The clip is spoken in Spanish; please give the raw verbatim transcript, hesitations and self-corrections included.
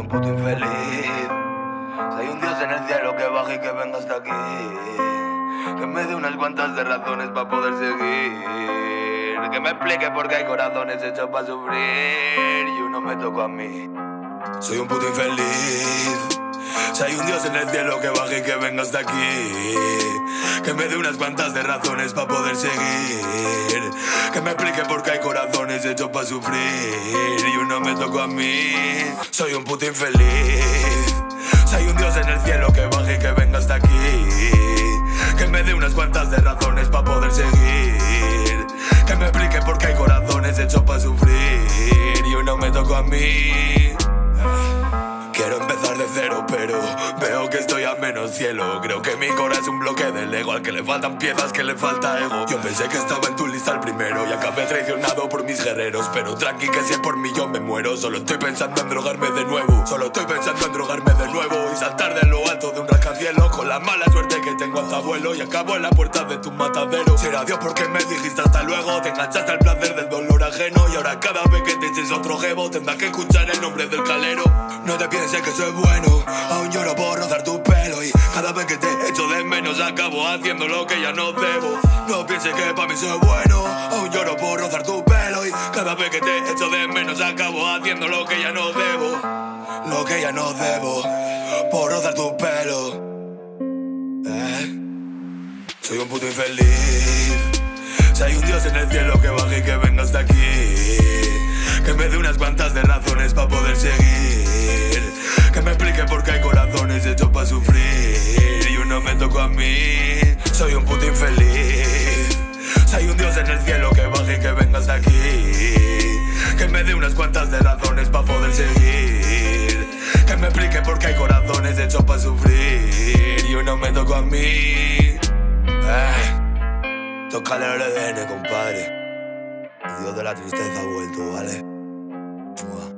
un puto infeliz. Si hay un Dios en el cielo que baje y que venga hasta aquí, que me dé unas cuantas de razones para poder seguir, que me explique por qué hay corazones hechos para sufrir y uno me tocó a mí. Soy un puto infeliz. Si hay un Dios en el cielo que baje y que venga hasta aquí, que me dé unas cuantas de razones para poder seguir, que me explique por qué hay corazones hechos para sufrir y uno me tocó a mí. Soy un puto infeliz. Si hay un Dios en el cielo que baje y que venga hasta aquí, que me dé unas cuantas de razones para poder seguir, que me explique por qué hay corazones hechos para sufrir y uno me tocó a mí. Quiero empezar de cero, pero veo que estoy a menos cielo. Creo que mi cora es un bloque de Lego al que le faltan piezas, que le falta ego. Yo pensé que estaba en tu lista el primero y acabé traicionado por mis guerreros. Pero tranqui que si es por mí yo me muero. Solo estoy pensando en drogarme de nuevo. Solo estoy pensando en drogarme de nuevo y saltar de lo alto de un rascacielos con la mala suerte que tengo hasta abuelo y acabo en la puerta de tu matadero. Será Dios porque me dijiste hasta luego. Te enganchaste al placer del dolor ajeno y ahora cada vez que te eches otro jevo tendrás que escuchar el nombre del calero. No te pienses que soy bueno, aún lloro por rozar tu pelo y cada vez que te echo de menos acabo haciendo lo que ya no debo. No pienses que para mí soy bueno, aún lloro por rozar tu pelo y cada vez que te echo de menos acabo haciendo lo que ya no debo. Lo que ya no debo, por rozar tu pelo. eh. Soy un puto infeliz. Si hay un Dios en el cielo que baje y que venga hasta aquí, que me dé unas cuantas de razones para poder seguir, que me explique por qué hay corazones hechos para sufrir y uno me tocó a mí. Soy un puto infeliz. Si hay un Dios en el cielo que baje y que venga hasta aquí, que me dé unas cuantas de razones para poder seguir, que me explique por qué hay corazones hechos para sufrir y uno me tocó a mí. eh. Tócale el E D N, compadre. El Dios de la tristeza ha vuelto, ¿vale? Mua.